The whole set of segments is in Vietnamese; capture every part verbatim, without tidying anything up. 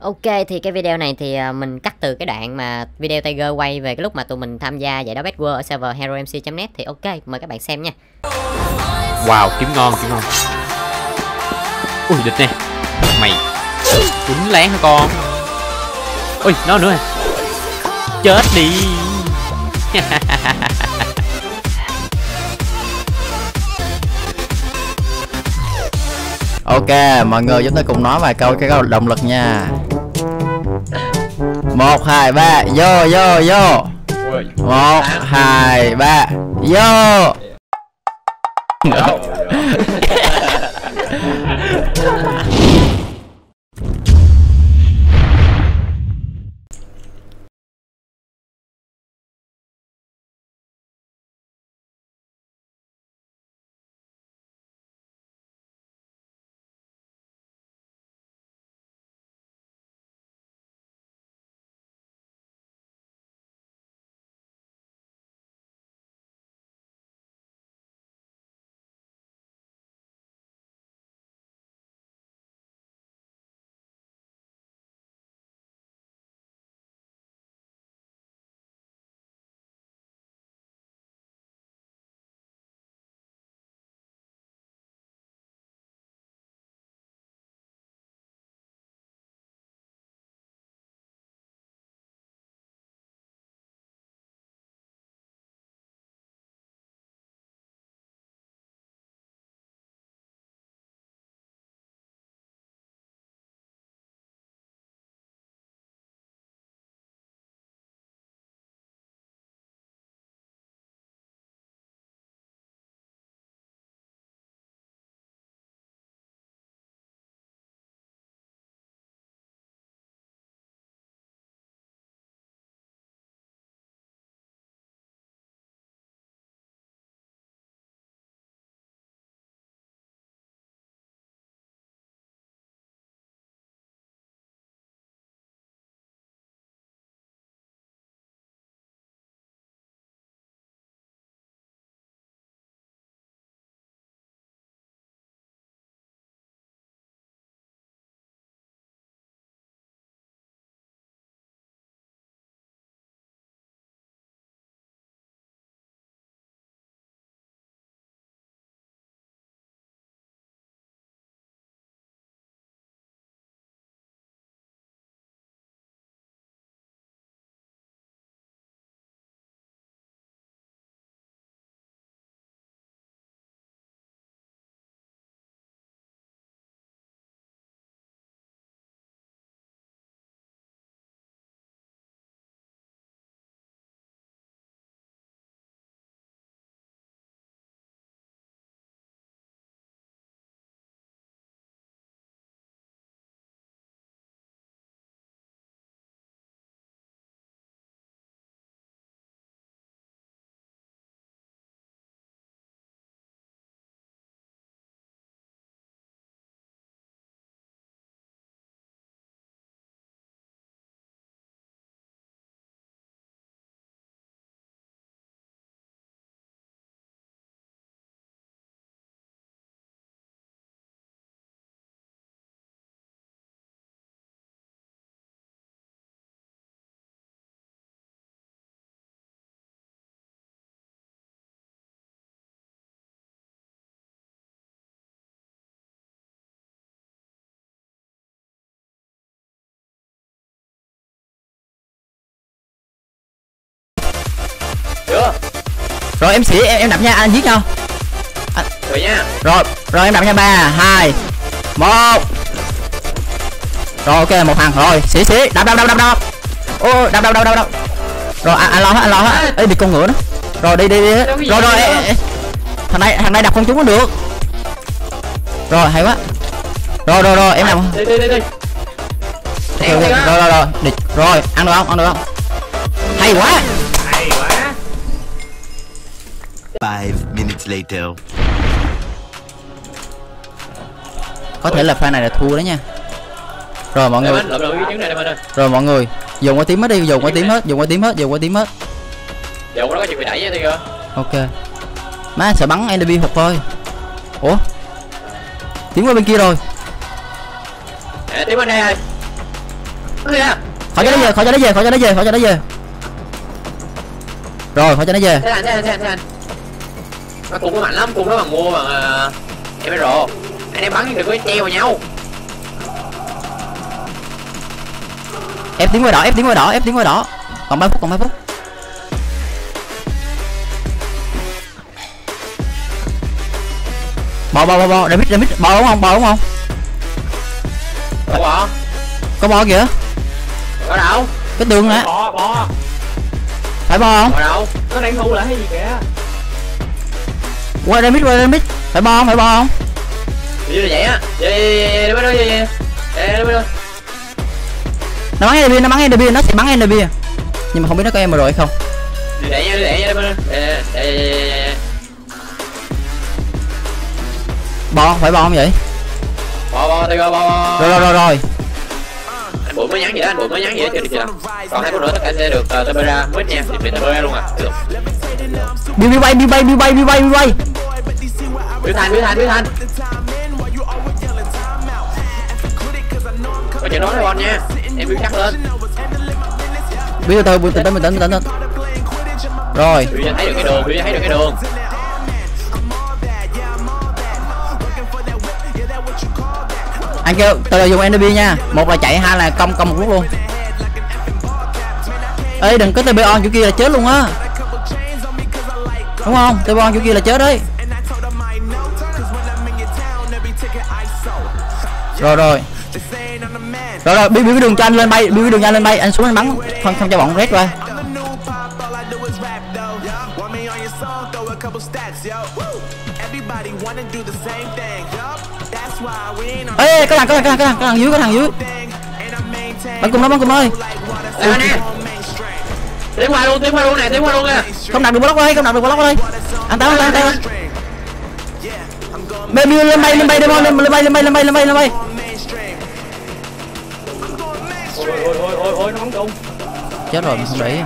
Ok, thì cái video này thì mình cắt từ cái đoạn mà video Tiger quay về cái lúc mà tụi mình tham gia giải đấu Best World ở server hero m c chấm net. Thì ok, mời các bạn xem nha. Wow, kiếm ngon, kiếm ngon. Ui, địch nè. Mày đúng lén hả con? Ui, nó nữa à. Chết đi. Ok, mọi người chúng ta cùng nói vài câu cái câu động lực nha. Một, hai, ba, vô, vô, vô. Một, hai, ba, vô. Chưa. Rồi em sĩ em em đập nha, anh giết nhau. À, rồi nha. Rồi, rồi em đập nha, ba, hai, một. Rồi ok, một thằng rồi, sĩ sĩ đập đập đập đập đập. Ô, đập đập đập đập đập. Rồi anh, anh lo hết, anh lo hết. Ê, bị con ngựa đó. Rồi đi đi đi. Rồi rồi ê, ê. Thằng này thằng này đập con chúng nó được. Rồi hay quá. Rồi rồi rồi, em làm. Đi đi đi đi. Okay, okay. Rồi rồi rồi, đi. Rồi, ăn được không? Ăn được không? Hay quá. Hay quá. Five minutes later. Có thể là pha này là thua đó nha. Rồi mọi người. Rồi mọi người, dùng qua tím hết đi, dùng qua tím hết, dùng qua tím hết, dùng qua tím hết. Dùng nó có chuyện bị đẩy vậy kìa. Ok. Má sợ bắn enemy hụt thôi. Ủa? Tím qua bên kia rồi. Nè, tím bên đây rồi. khỏi cho nó về, khỏi cho nó về, khỏi cho nó về, khỏi cho nó về. Rồi khỏi cho nó về. Thế anh, thế anh, thế anh, thế anh. Mà cùng nó mạnh lắm, cùng nó bằng mua bằng uh, em rồi. Anh em bắn đừng có treo vào nhau. Ép tiếng qua đỏ, ép tiếng qua đỏ, ép tiếng qua đỏ. Còn ba phút, còn ba phút. Bò bò bò bò, David David bò đúng không? Bò đúng không? Có bò. Có bò kìa. Có đâu? Cái tường nè. Bò bò. Phải bò không? Có đâu? Nó đang thu lại hay gì kìa. Qua David, qua David. Phải bò không? Phải bò không? Như là vậy á. Vậy đi bên đó đi. Đi bên đó. Nó bắn enemy, nó bắn enemy, nó sẽ bắn enemy. Nhưng mà không biết nó có em rồi hay không. Đi đẩy nha, đi đẩy nha bên đó. Đây đây. Bò, phải bò không vậy? Bò bò đi bò bò. Rồi rồi rồi rồi. Anh Bụi mới nhắn gì đó, anh Bụi mới nhắn gì đó chưa được chưa? Còn hai phút nữa tất cả sẽ được uh, Tabera quýt nha, thì mình Tabera luôn à. Được. Bill Bill bay, Bill bay, Bill bay, Bill bay, Bill bay. Bill Thành, Bill Thành, Bill Thành. Có chuyện nói với con nha, em Bill chắc lên. Bill từ từ, bình tĩnh, bình tĩnh, bình tĩnh. Rồi. Bill thấy được cái đường, Bill thấy được cái đường. Anh kêu từ từ dùng enemy nha. Một là chạy, hai là công công một lúc luôn. Ê đừng có tê bê on chỗ kia là chết luôn á. Đúng không? tê bê on chỗ kia là chết đấy. Rồi rồi. Rồi rồi, Bill cái đường cho anh lên bay, Bill cái đường cho anh lên bay, anh xuống anh bắn, không không cho bọn red qua. Ê, có thằng, có thằng, có thằng, có thằng, có thằng dưới, có thằng dưới. Bắn cùng nó, bắn cùng nó ơi. Đây nè. Tiến qua luôn, tiến qua luôn nè, tiến qua luôn nè. Không đặt được block đây, không đặt được block đây. Anh tao, anh tao. Baby lên bay, lên bay, lên bay, lên bay, lên bay, lên bay, lên bay, lên bay. Ôi ôi ôi ôi ôi nó bắn trúng. Chết rồi, mình không để ý.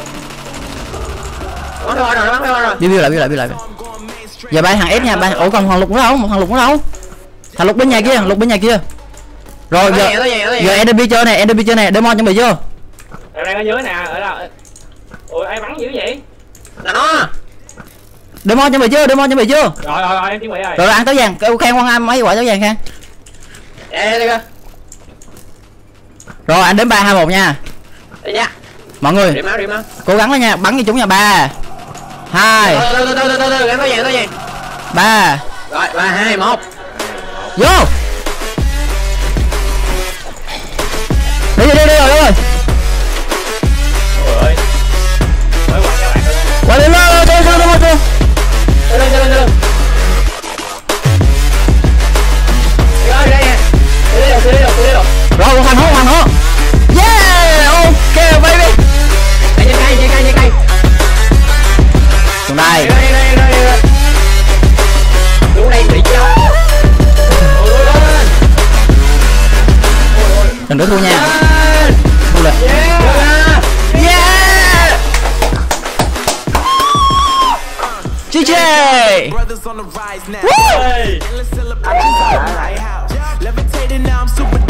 Bắn rồi rồi, bắn rồi rồi. Đi lại, đi lại, đi lại. Giờ bay thằng S nha, bay. Ủa còn thằng Lục nữa đâu? Một thằng Lục nữa đâu? Thằng Lục bên nhà kia, thằng Lục bên nhà kia. Rồi giờ giờ enemy chơi này, enemy chơi này, demon chuẩn bị chưa? Ở đây ở dưới nè, ở đâu? Ôi ai bắn dữ vậy? Là nó. Demon chuẩn bị chưa? Demon chuẩn bị chưa? Rồi rồi rồi em chuẩn bị rồi. Rồi ăn táo vàng, kêu khen quan am mấy quả táo vàng khen. Ê đi coi. Rồi anh đến ba hai một nha. Đi nha. Mọi người Điểm máu, điểm máu. cố gắng lên nha, bắn cho chúng nha. Ba hai từ từ từ từ từ em có vàng, có vàng. ba. Rồi ba hai một. Vô. Đi đi đi rồi, rồi. Ôi ơi. Mới quạt cho bạn luôn. Qua lên lên lên lên lên lên. Lên lên lên lên. Rồi đây nè. Đi đi đi đi đi. Rồi hoàn hố, hoàn hố. Yeah, ok baby. Đây trên cây, trên cây, trên cây. Xuống đây. Đây đây đây đây. Xuống đây bị chưa? Ôi lên. Đừng đỡ thua nha. Thua lên. Yeah. Yeah. giê giê. Brothers on the rise now. Woo. Ê. Endless celebrations all night out. Levitating now, I'm super